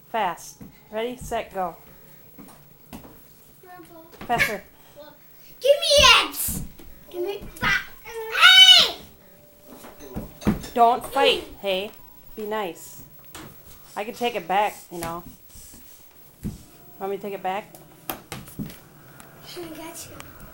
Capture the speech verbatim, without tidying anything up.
Fast. Ready, set, go. Grandpa. Faster. Look. Give me it! Give me back. Hey! Don't fight, hey? Be nice. I can take it back, you know. Want me to take it back? I got you.